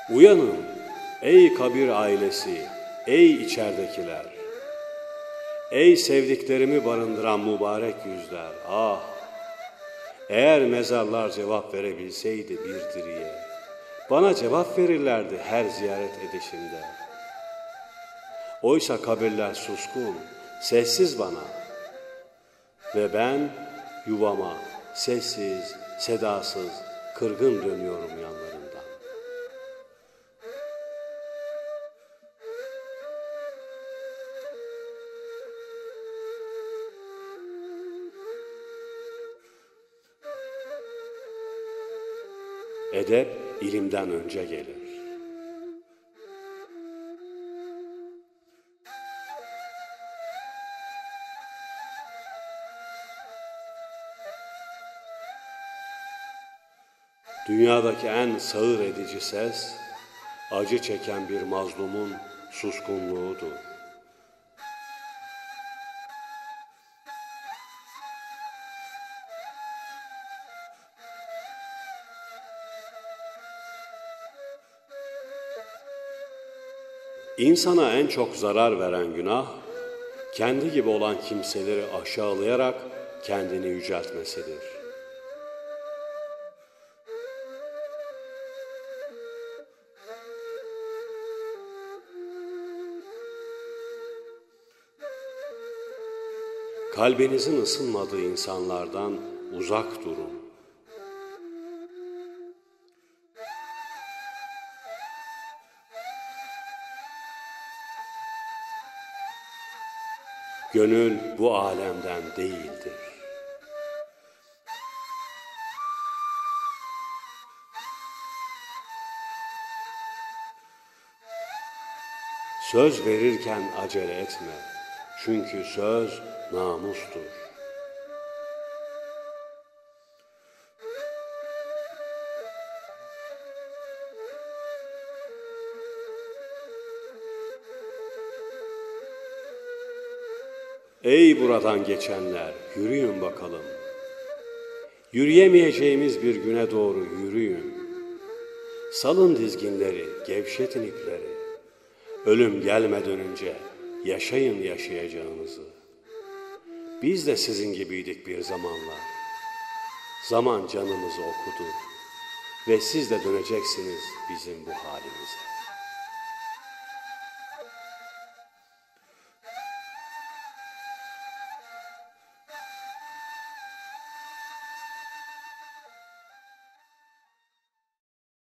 Uyanın ey kabir ailesi, ey içeridekiler. Ey sevdiklerimi barındıran mübarek yüzler, ah! Eğer mezarlar cevap verebilseydi bir diriye, bana cevap verirlerdi her ziyaret edişimde. Oysa kabirler suskun, sessiz bana ve ben yuvama sessiz, sedasız, kırgın dönüyorum yanlarından. Edep ilimden önce gelir. Dünyadaki en sağır edici ses, acı çeken bir mazlumun suskunluğudur. İnsana en çok zarar veren günah, kendi gibi olan kimseleri aşağılayarak kendini yüceltmesidir. Kalbinizin ısınmadığı insanlardan uzak durun. Gönül bu alemden değildir. Söz verirken acele etme. Çünkü söz namustur. Ey buradan geçenler, yürüyün bakalım. Yürüyemeyeceğimiz bir güne doğru yürüyün. Salın dizginleri, gevşetin ipleri. Ölüm gelmeden önce yaşayın yaşayacağınızı. Biz de sizin gibiydik bir zamanlar. Zaman canımızı okudu ve siz de döneceksiniz bizim bu halimize.